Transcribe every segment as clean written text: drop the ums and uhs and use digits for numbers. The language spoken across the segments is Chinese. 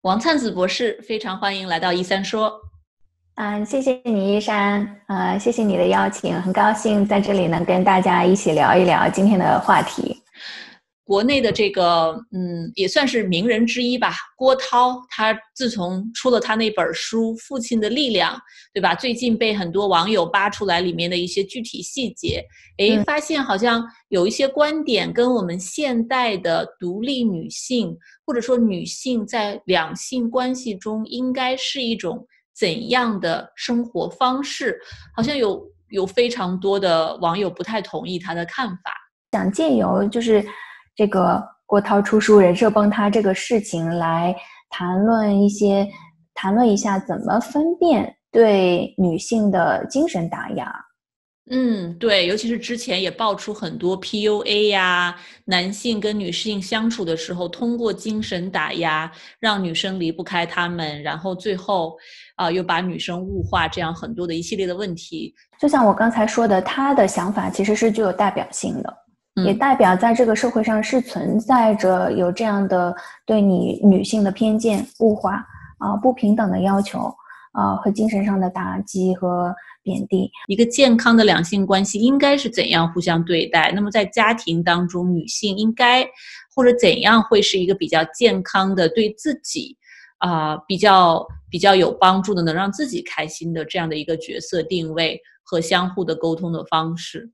王灿子博士，非常欢迎来到一三说。 谢谢你，一山，谢谢你的邀请，很高兴在这里能跟大家一起聊一聊今天的话题。 国内的这个，也算是名人之一吧，郭涛，他自从出了他那本书《父亲的力量》，对吧？最近被很多网友扒出来里面的一些具体细节，发现好像有一些观点跟我们现代的独立女性，或者说女性在两性关系中应该是一种怎样的生活方式，好像有非常多的网友不太同意他的看法。 想借由就是这个郭涛出书人设崩塌这个事情来谈论一下怎么分辨对女性的精神打压。 对，尤其是之前也爆出很多 PUA 呀，男性跟女性相处的时候，通过精神打压让女生离不开他们，然后最后又把女生物化，这样很多的一系列的问题。 就像我刚才说的，他的想法其实是具有代表性的，也代表在这个社会上是存在着有这样的对女性的偏见、物化不平等的要求和精神上的打击和贬低。 一个健康的两性关系应该是怎样互相对待？那么在家庭当中，女性应该或者怎样会是一个比较健康的，对自己比较有帮助的，能让自己开心的这样的一个角色定位和相互的沟通的方式。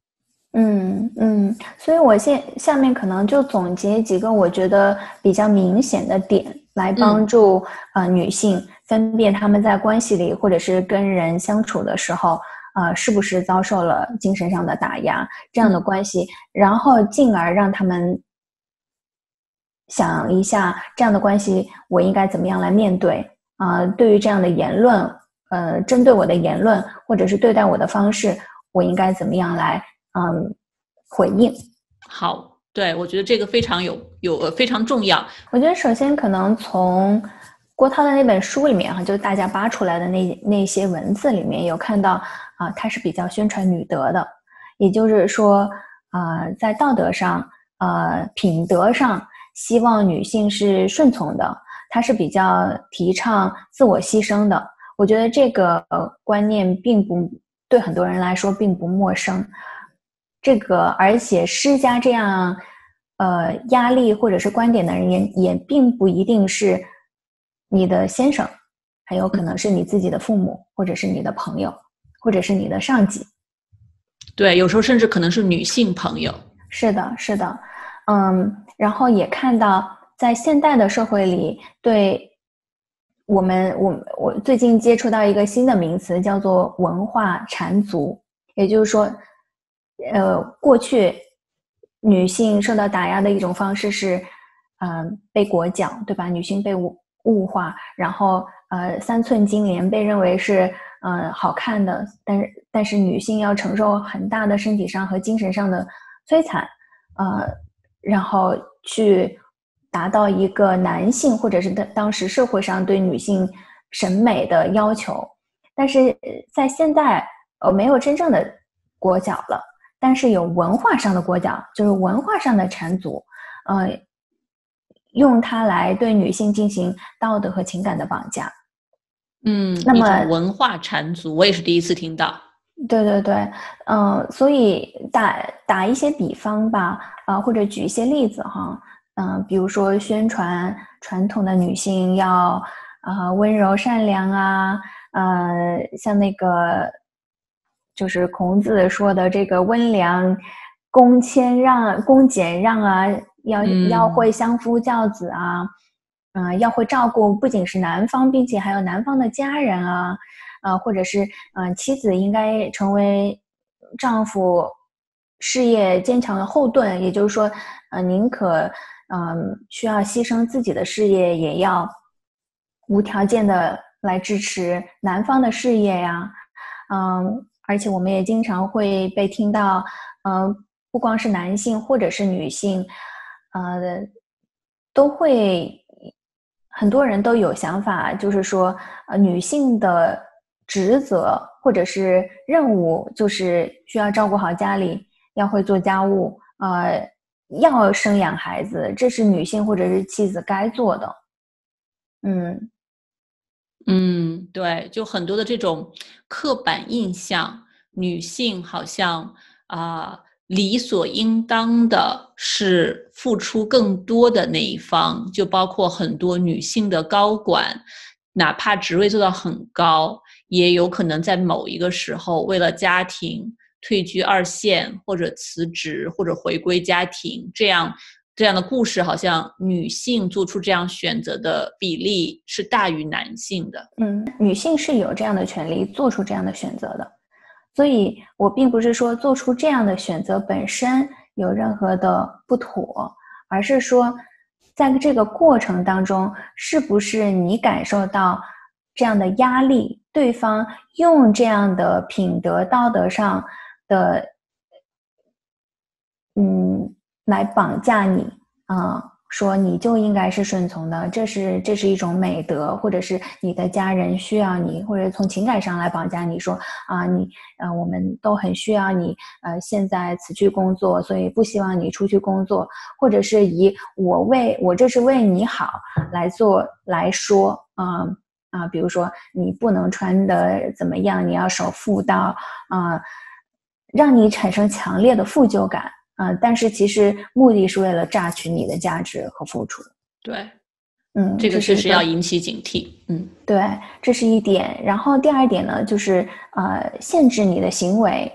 所以我下面可能就总结几个我觉得比较明显的点，来帮助女性分辨她们在关系里或者是跟人相处的时候是不是遭受了精神上的打压这样的关系，然后进而让他们想一下这样的关系我应该怎么样来面对对于这样的言论针对我的言论或者是对待我的方式我应该怎么样来回应。 好，对，我觉得这个非常非常重要。 我觉得首先可能从郭涛的那本书里面就大家扒出来的那些文字里面有看到他是比较宣传女德的，也就是说在道德上品德上希望女性是顺从的，他是比较提倡自我牺牲的。我觉得这个观念对很多人来说并不陌生，而且施加这样压力或者是观点的人也并不一定是你的先生，很有可能是你自己的父母或者是你的朋友或者是你的上级。 对，有时候甚至可能是女性朋友。 是的，是的。然后也看到在现代的社会里，对我最近接触到一个新的名词叫做文化缠足，也就是说过去女性受到打压的一种方式是被裹脚，对吧？女性被物化，然后3寸金莲被认为是好看的，但是女性要承受很大的身体上和精神上的摧残然后去达到一个男性或者是当时社会上对女性审美的要求。但是在现在没有真正的裹脚了，但是有文化上的裹脚，就是文化上的缠足用它来对女性进行道德和情感的绑架。那么一种文化缠足，我也是第一次听到。 对对对，所以打一些比方吧，或者举一些例子哈，比如说宣传传统的女性要温柔善良像那个就是孔子说的这个温良恭俭让要会相夫教子要会照顾不仅是男方，并且还有男方的家人或者是妻子应该成为丈夫事业坚强的后盾，也就是说宁可需要牺牲自己的事业，也要无条件的来支持男方的事业呀。而且我们也经常会被听到不光是男性或者是女性都会很多人都有想法，就是说女性的职责或者是任务就是需要照顾好家里，要会做家务要生养孩子，这是女性或者是妻子该做的。 对，就很多的这种刻板印象，女性好像理所应当的是付出更多的那一方，就包括很多女性的高管，哪怕职位做到很高，也有可能在某一个时候为了家庭退居二线，或者辞职，或者回归家庭，这样的故事，好像女性做出这样选择的比例是大于男性的。 女性是有这样的权利做出这样的选择的，所以我并不是说做出这样的选择本身有任何的不妥，而是说在这个过程当中，是不是你感受到这样的压力，对方用这样的品德道德上的来绑架你说你就应该是顺从的，这是一种美德，或者是你的家人需要你，或者从情感上来绑架你说我们都很需要你现在辞去工作，所以不希望你出去工作，或者是以我这是为你好来说比如说你不能穿的怎么样，你要守妇道让你产生强烈的负疚感但是其实目的是为了榨取你的价值和付出。 对，这个确实要引起警惕。 对，这是一点。然后第二点呢，就是限制你的行为，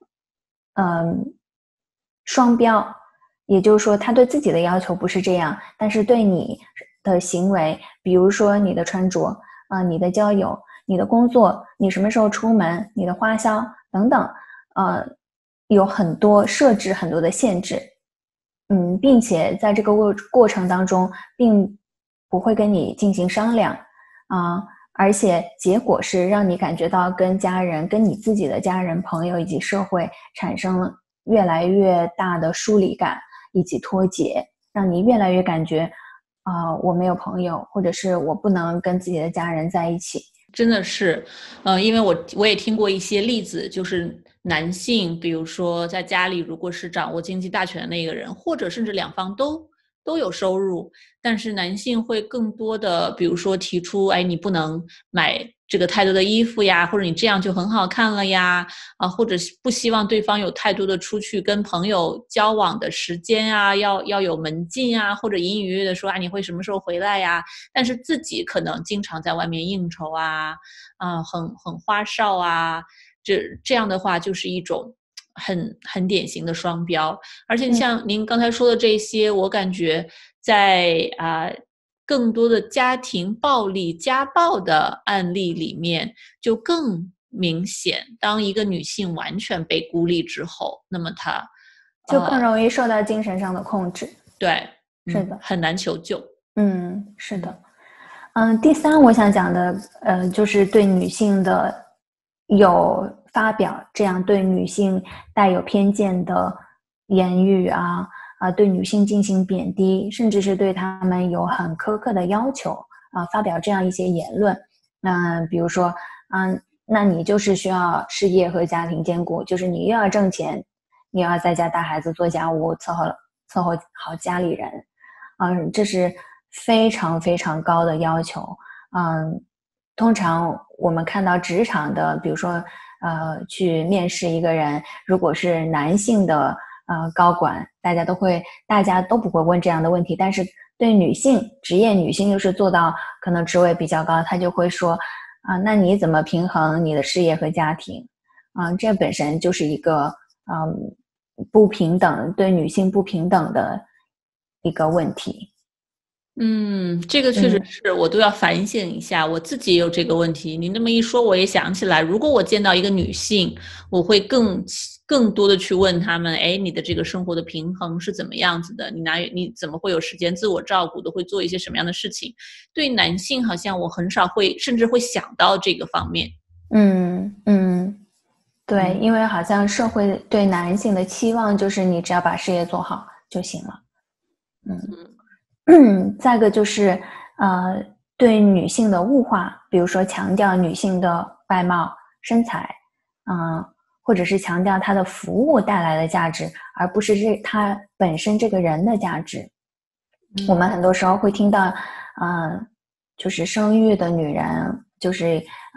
双标，也就是说，他对自己的要求不是这样，但是对你的行为，比如说你的穿着你的交友、你的工作、你什么时候出门、你的花销等等，有设置很多的限制，并且在这个过程当中，并不会跟你进行商量而且结果是让你感觉到跟家人、跟你自己的家人、朋友以及社会产生越来越大的疏离感以及脱节，让你越来越感觉我没有朋友，或者是我不能跟自己的家人在一起。 真的是，因为我也听过一些例子，就是男性，比如说在家里如果是掌握经济大权的那个人，或者甚至两方都有收入，但是男性会更多的，比如说提出，哎，你不能买这个太多的衣服呀，或者你这样就很好看了呀，或者不希望对方有太多的出去跟朋友交往的时间啊，要有门禁啊，或者隐隐约约的说你会什么时候回来呀？但是自己可能经常在外面应酬很花哨啊，这样的话就是一种很典型的双标。而且像您刚才说的这些，我感觉在更多的家庭暴力、家暴的案例里面就更明显。当一个女性完全被孤立之后，那么她就更容易受到精神上的控制。 对， 是的， 很难求救。 是的。第三我想讲的就是对女性的有发表这样对女性带有偏见的言语对女性进行贬低，甚至是对她们有很苛刻的要求发表这样一些言论。比如说那你就是需要事业和家庭兼顾，就是你又要挣钱，你又要在家带孩子做家务，伺候好家里人这是非常非常高的要求。通常我们看到职场的，比如说去面试一个人，如果是男性的高管，大家都不会问这样的问题，但是对职业女性又是做到可能职位比较高，他就会说那你怎么平衡你的事业和家庭这本身就是一个不平等，对女性不平等的一个问题。 这个确实是我都要反省一下，我自己也有这个问题。你那么一说，我也想起来，如果我见到一个女性，我会更多的去问她们，哎，你的这个生活的平衡是怎么样子的？你怎么会有时间自我照顾的？会做一些什么样的事情？对男性，好像我很少甚至会想到这个方面。 对，因为好像社会对男性的期望就是你只要把事业做好就行了。再一个就是对女性的物化，比如说强调女性的外貌身材或者是强调她的服务带来的价值，而不是她本身这个人的价值。我们很多时候会听到就是生育的女人，就是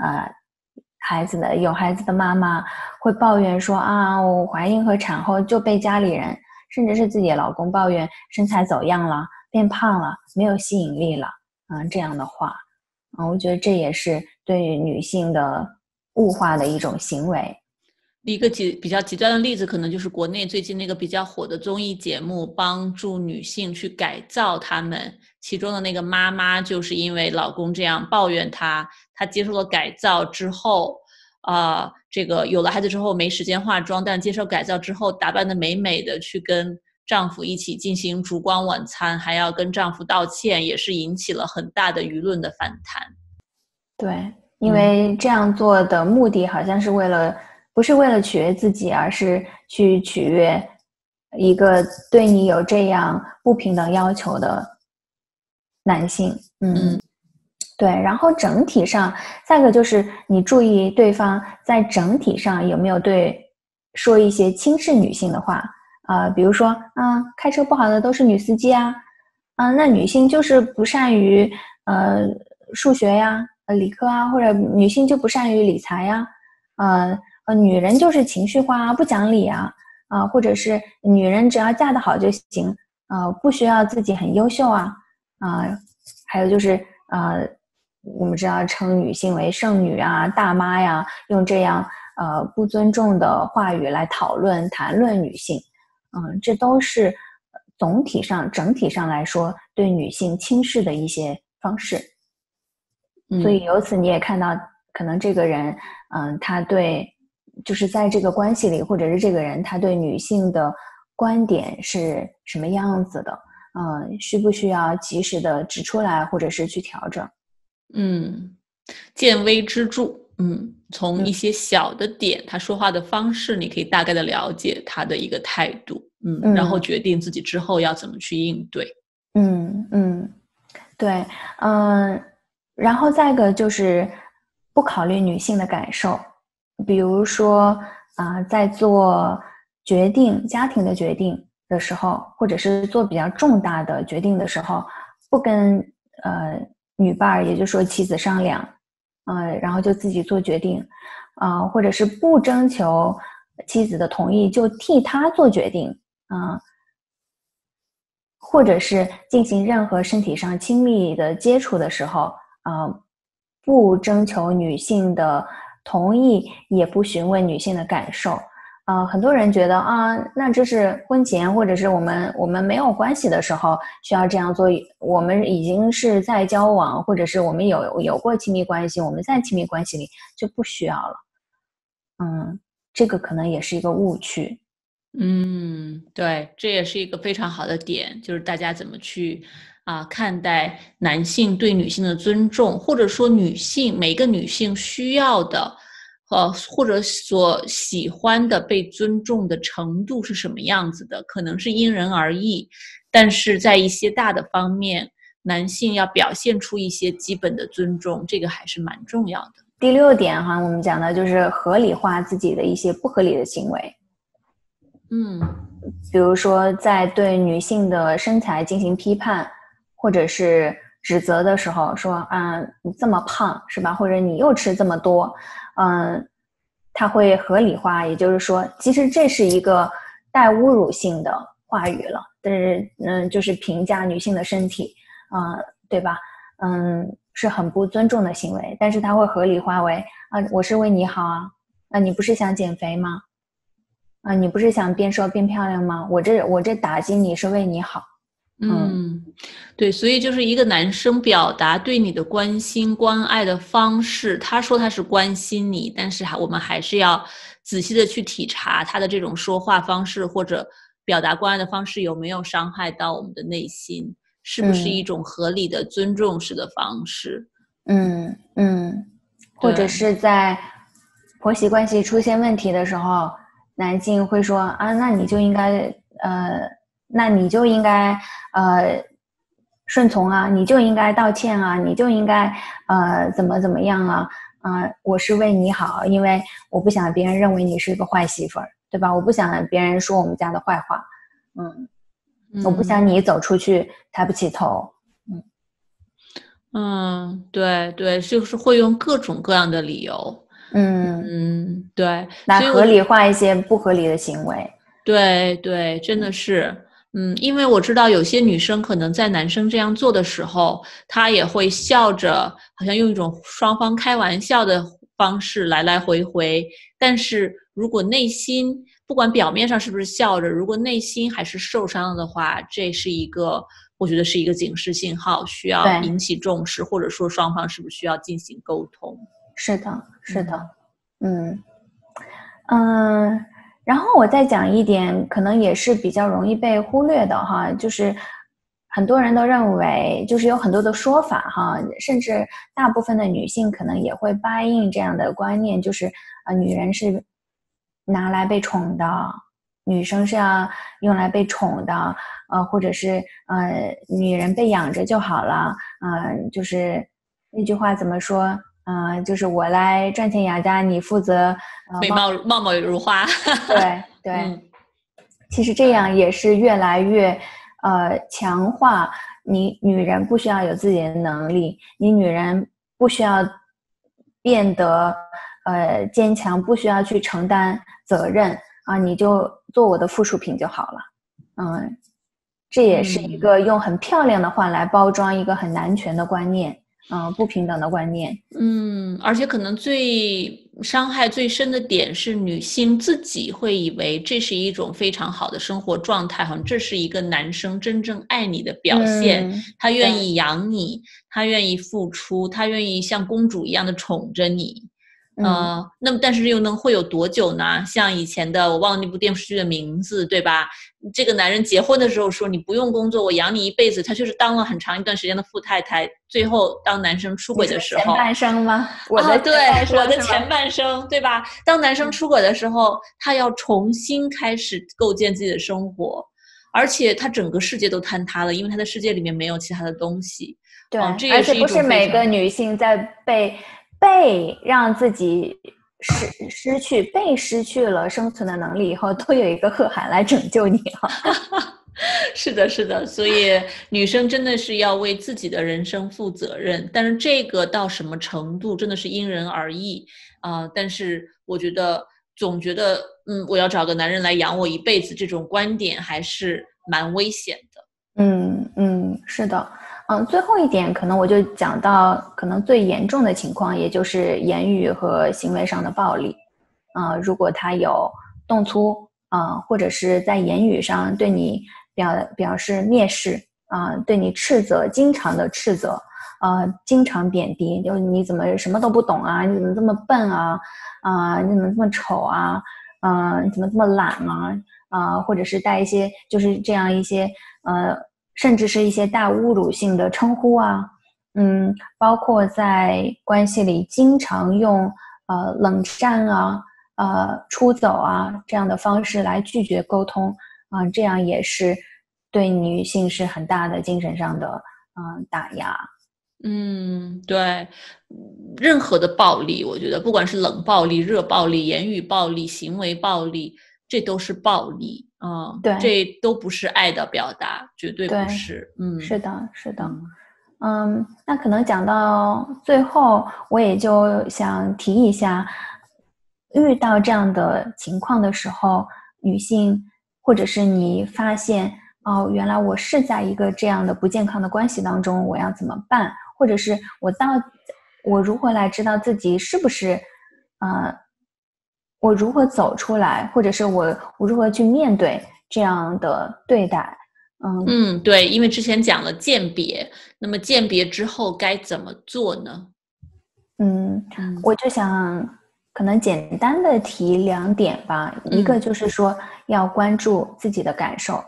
有孩子的妈妈会抱怨说啊，我怀孕和产后就被家里人甚至是自己的老公抱怨身材走样了，变胖了，没有吸引力了，这样的话，我觉得这也是对女性的物化的一种行为。 一个比较极端的例子，可能就是国内最近那个比较火的综艺节目，帮助女性去改造她们。其中的那个妈妈，就是因为老公这样抱怨她，她接受了改造之后，这个有了孩子之后没时间化妆，但接受改造之后，打扮得美美的去跟丈夫一起进行烛光晚餐，还要跟丈夫道歉，也是引起了很大的舆论的反弹。 对，因为这样做的目的好像是不是为了取悦自己，而是去取悦一个对你有这样不平等要求的男性。对，然后整体上，再一个就是你注意对方在整体上有没有说一些轻视女性的话，比如说，开车不好的都是女司机啊，那女性就是不善于数学呀、理科啊，或者女性就不善于理财呀，女人就是情绪化啊，不讲理啊，或者是女人只要嫁得好就行，不需要自己很优秀啊，还有就是我们知道称女性为剩女啊、大妈呀，用这样不尊重的话语来谈论女性，这都是整体上来说对女性轻视的一些方式。所以由此你也看到，可能这个人，他就是在这个关系里，或者是这个人他对女性的观点是什么样子的，需不需要及时的指出来，或者是去调整。 见微知著，从一些小的点，他说话的方式，你可以大概的了解他的一个态度，然后决定自己之后要怎么去应对。 对，然后再一个就是不考虑女性的感受，比如说在做家庭的决定的时候，或者是做比较重大的决定的时候，不跟女伴也就是说妻子商量，然后就自己做决定，或者是不征求妻子的同意就替她做决定，或者是进行任何身体上亲密的接触的时候，不征求女性的同意，也不询问女性的感受。很多人觉得那这是婚前或者是我们没有关系的时候需要这样做，我们已经是在交往，或者是我们有过亲密关系，我们在亲密关系里就不需要了。这个可能也是一个误区。 对，这也是一个非常好的点，就是大家怎么去看待男性对女性的尊重，或者说每个女性需要的或者所喜欢的被尊重的程度是什么样子的，可能是因人而异，但是在一些大的方面，男性要表现出一些基本的尊重，这个还是蛮重要的。 第6点我们讲的就是合理化自己的一些不合理的行为。比如说在对女性的身材进行批判或者是指责的时候，说你这么胖是吧，或者你又吃这么多，他会合理化，也就是说其实这是一个带侮辱性的话语了，但是就是评价女性的身体，对吧，是很不尊重的行为，但是他会合理化为我是为你好啊，你不是想减肥吗？你不是想变瘦变漂亮吗？我这打击你是为你好。 对，所以就是一个男生表达对你的关心关爱的方式，他说他是关心你，但是我们还是要仔细的去体察他的这种说话方式或者表达关爱的方式有没有伤害到我们的内心，是不是一种合理的尊重式的方式。 或者是在婆媳关系出现问题的时候，男性会说那你就应该顺从啊，你就应该道歉啊，你就应该怎么样啊，我是为你好，因为我不想别人认为你是一个坏媳妇儿，对吧？我不想别人说我们家的坏话，我不想你走出去抬不起头。 对对，就是会用各种各样的理由。对， 来所以我合理化一些不合理的行为。 对对，真的是，因为我知道有些女生可能在男生这样做的时候，她也会笑着，好像用一种双方开玩笑的方式来来回回。但是如果内心不管表面上是不是笑着，如果内心还是受伤了的话，这是一个，我觉得是一个警示信号，需要对， 引起重视，或者说双方是不是需要进行沟通。 是的，是的，嗯。然后我再讲一点，可能也是比较容易被忽略的哈，就是很多人都认为，就是有很多的说法哈，甚至大部分的女性可能也会buy in这样的观念，就是女人是拿来被宠的，女生是要用来被宠的，或者是女人被养着就好了，就是那句话怎么说？就是我来赚钱养家，你负责貌貌如花。 对对，其实这样也是越来越强化你女人不需要有自己的能力，你女人不需要变得坚强，不需要去承担责任啊，你就做我的附属品就好了。这也是一个用很漂亮的话来包装一个很男权的观念，不平等的观念。 而且可能最伤害最深的点是女性自己会以为这是一种非常好的生活状态，好像这是一个男生真正爱你的表现，他愿意养你，他愿意付出，他愿意像公主一样的宠着你。那么但是又能会有多久呢？像以前的我忘了那部电视剧的名字，对吧？这个男人结婚的时候说你不用工作，我养你一辈子，他就是当了很长一段时间的富太太，最后当男生出轨的时候， 前半生吗？ 对，我的前半生，对吧？当男生出轨的时候，他要重新开始构建自己的生活，而且他整个世界都坍塌了，因为他的世界里面没有其他的东西。 对， 这也是一种而且不是每个女性在被让自己失去了生存的能力以后，都有一个贺涵来拯救你哈。 是的，是的，所以女生真的是要为自己的人生负责任，但是这个到什么程度真的是因人而异但是我总觉得我要找个男人来养我一辈子，这种观点还是蛮危险的。 是的。最后一点可能我就讲到可能最严重的情况，也就是言语和行为上的暴力。如果他有动粗或者是在言语上对你表示蔑视对你斥责，经常的斥责经常贬低，就是你怎么什么都不懂啊，你怎么这么笨啊你怎么这么丑啊你怎么这么懒啊或者是带一些就是这样一些甚至是一些带侮辱性的称呼包括在关系里经常用冷战出走这样的方式来拒绝沟通这样也是对女性是很大的精神上的打压。 对，任何的暴力，我觉得不管是冷暴力、热暴力、言语暴力、行为暴力，这都是暴力对， 这都不是爱的表达，绝对不是。 是的，是的。那可能讲到最后，我也就想提一下，遇到这样的情况的时候，女性或者是你发现原来我是在一个这样的不健康的关系当中，我要怎么办？或者是我如何来知道自己是不是我如何走出来，或者是我如何去面对这样的对待？ 对，因为之前讲了鉴别，那么鉴别之后该怎么做呢？ 我就想可能简单的提2点吧，一个就是说要关注自己的感受，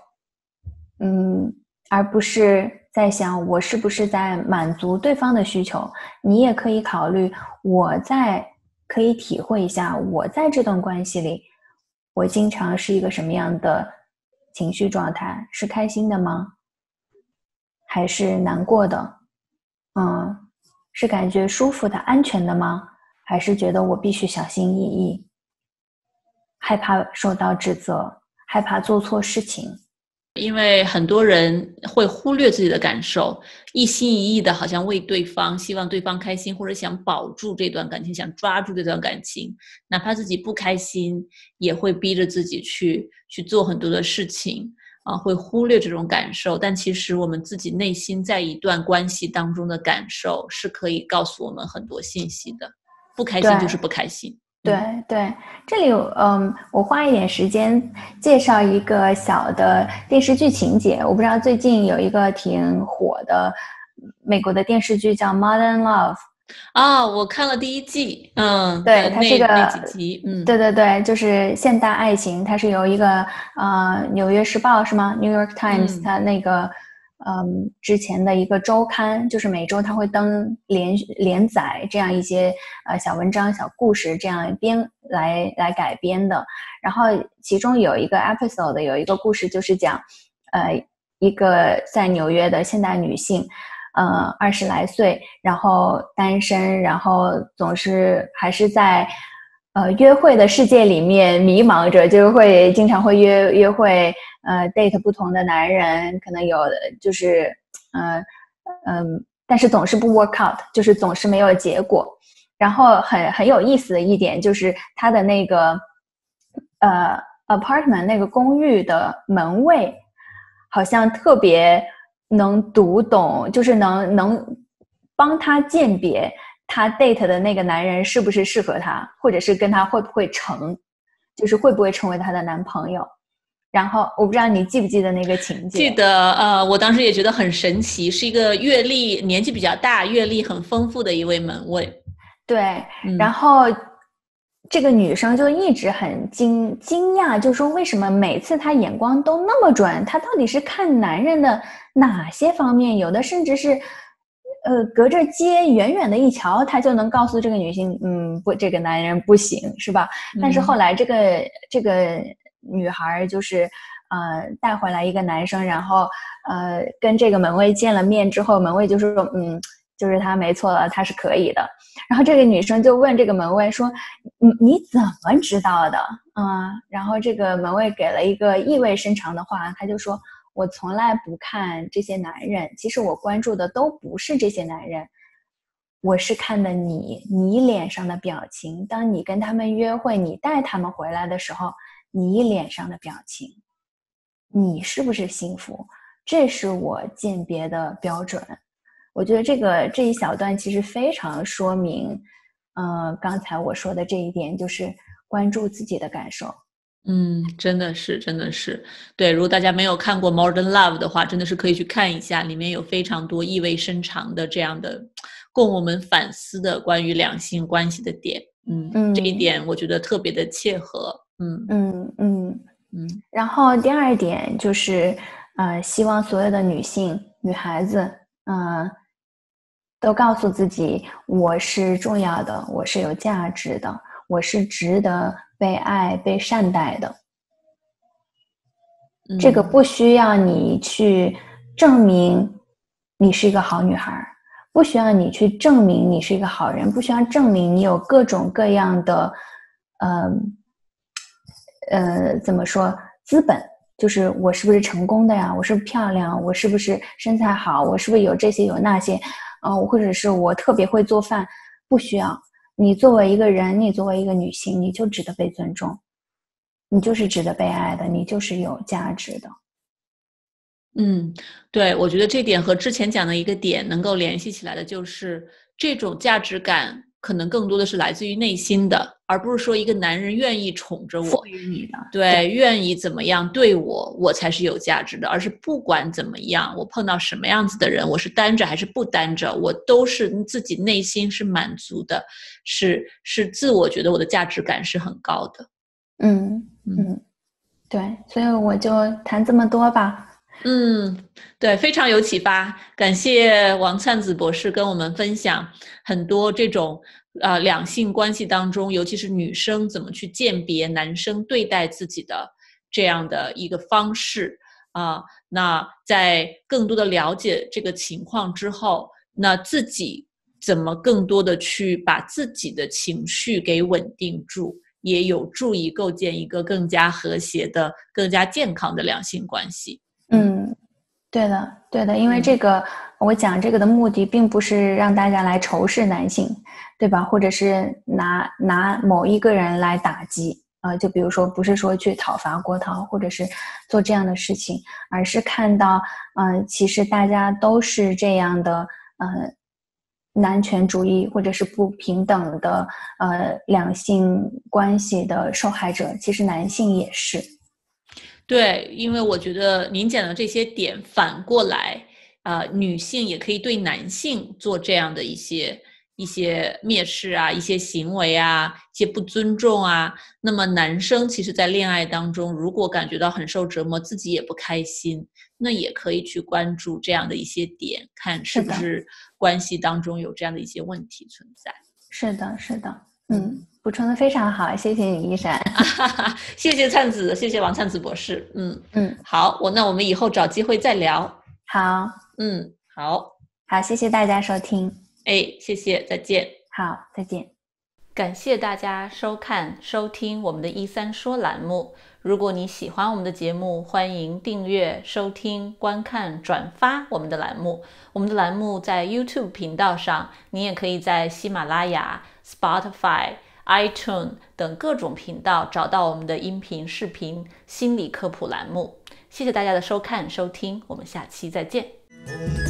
而不是在想我是不是在满足对方的需求。你也可以考虑可以体会一下我在这段关系里，我经常是一个什么样的情绪状态，是开心的吗？还是难过的？是感觉舒服的、安全的吗？还是觉得我必须小心翼翼，害怕受到指责，害怕做错事情？ 因为很多人会忽略自己的感受，一心一意的好像为对方，希望对方开心，或者想保住这段感情，想抓住这段感情，哪怕自己不开心，也会逼着自己去做很多的事情啊，会忽略这种感受。但其实我们自己内心在一段关系当中的感受是可以告诉我们很多信息的，不开心就是不开心。 对对，这里我花一点时间介绍一个小的电视剧情节。我不知道最近有一个挺火的美国的电视剧叫《Modern Love》 啊，我看了第一季， 对，它是一个那几集， 对对对，就是现代爱情，它是由一个纽约时报是吗 ？New York Times，它那个之前的一个周刊，就是每周它会登连载这样一些小文章、小故事，这样来改编的。然后其中有一个 episode， 有一个故事就是讲一个在纽约的现代女性。20来岁，然后单身，然后总是还是在约会的世界里面迷茫着，就会经常会约会date 不同的男人，可能有就是但是总是不 work out， 就是总是没有结果。然后很有意思的一点就是他的那个apartment 那个公寓的门卫好像特别能读懂，就是能帮他鉴别他 date 的那个男人是不是适合他，或者是跟他会不会成，就是会不会成为他的男朋友。然后我不知道你记不记得那个情节。 记得我当时也觉得很神奇，是一个年纪比较大、阅历很丰富的一位门卫。 对，然后这个女生就一直很惊讶，就说为什么每次她眼光都那么准，她到底是看男人的哪些方面，有的甚至是隔着街远远的一瞧，她就能告诉这个女性不，这个男人不行，是吧？但是后来这个女孩就是带回来一个男生，然后跟这个门卫见了面之后，门卫就说就是他没错了，他是可以的。然后这个女生就问这个门卫说你怎么知道的？然后这个门卫给了一个意味深长的话，他就说我从来不看这些男人，其实我关注的都不是这些男人，我是看的你脸上的表情，当你跟他们约会，你带他们回来的时候，你脸上的表情，你是不是幸福，这是我鉴别的标准。我觉得这一小段其实非常说明刚才我说的这一点，就是关注自己的感受。 真的是对，如果大家没有看过 Modern Love 的话，真的是可以去看一下，里面有非常多意味深长的这样的供我们反思的关于两性关系的点。这一点我觉得特别的切合。 然后第二点就是希望所有的女孩子都告诉自己，我是重要的，我是有价值的，我是值得被爱被善待的。这个不需要你去证明你是一个好女孩，不需要你去证明你是一个好人，不需要证明你有各种各样的怎么说资本，就是我是不是成功的呀，我是不是漂亮，我是不是身材好，我是不是有这些有那些或者是我特别会做饭，不需要。你作为一个人，你作为一个女性，你就值得被尊重，你就是值得被爱的，你就是有价值的。 对，我觉得这点和之前讲的一个点能够联系起来的，就是这种价值感可能更多的是来自于内心的，而不是说一个男人愿意宠着我，对，愿意怎么样对我，我才是有价值的，而是不管怎么样，我碰到什么样子的人，我是单着还是不单着，我都是自己内心是满足的，是自我觉得我的价值感是很高的。 对，所以我就谈这么多吧。 对，非常有启发，感谢王灿子博士跟我们分享很多这种两性关系当中，尤其是女生怎么去鉴别男生对待自己的这样的一个方式那在更多的了解这个情况之后，那自己怎么更多的去把自己的情绪给稳定住，也有助于构建一个更加和谐的、更加健康的两性关系。 对的，对的，因为这个，我讲这个的目的并不是让大家来仇视男性，对吧？或者是拿某一个人来打击，就比如说不是说去讨伐郭涛，或者是做这样的事情，而是看到，其实大家都是这样的，男权主义或者是不平等的，两性关系的受害者，其实男性也是。 对，因为我觉得您讲的这些点反过来，女性也可以对男性做这样的一些蔑视啊，一些行为啊，一些不尊重啊。那么男生其实在恋爱当中，如果感觉到很受折磨，自己也不开心，那也可以去关注这样的一些点，看是不是关系当中有这样的一些问题存在。 是的，是的，补充的非常好，谢谢你，一闪。 谢谢灿子，谢谢王灿子博士。好，那我们以后找机会再聊。 好， 好， 谢谢大家收听。 谢谢，再见。 好，再见。 感谢大家收听我们的13说栏目。如果你喜欢我们的节目，欢迎订阅、收听、观看、转发我们的栏目。我们的栏目在 YouTube 频道上，你也可以在喜马拉雅、Spotify、iTunes 等各种频道找到我们的音频、视频心理科普栏目。谢谢大家的收听，我们下期再见。